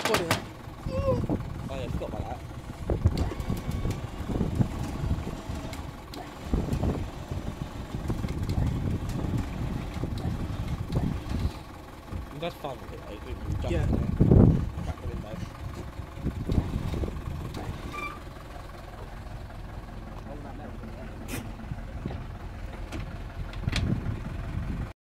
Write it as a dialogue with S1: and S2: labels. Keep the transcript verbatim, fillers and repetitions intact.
S1: Got it.
S2: Oh yeah, forgot about that. That's fun with it, though. You jump
S1: Yeah.
S2: in there.